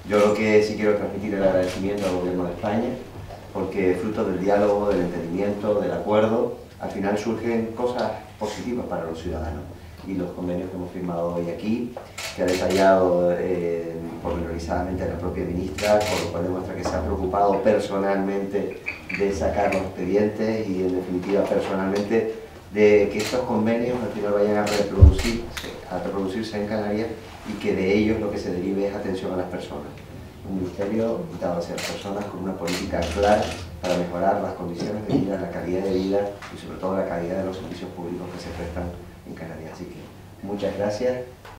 Yo lo que sí quiero transmitir el agradecimiento al Gobierno de España, porque fruto del diálogo, del entendimiento, del acuerdo, al final surgen cosas positivas para los ciudadanos. Y los convenios que hemos firmado hoy aquí, que ha detallado pormenorizadamente la propia ministra, por lo cual demuestra que se ha preocupado personalmente de sacar los expedientes y, en definitiva, personalmente de que estos convenios al final vayan a reproducirse en Canarias y que de ellos lo que se derive es atención a las personas. Un ministerio dado hacia las personas con una política clara para mejorar las condiciones de vida, la calidad de vida y sobre todo la calidad de los servicios públicos que se prestan en Canarias. Así que muchas gracias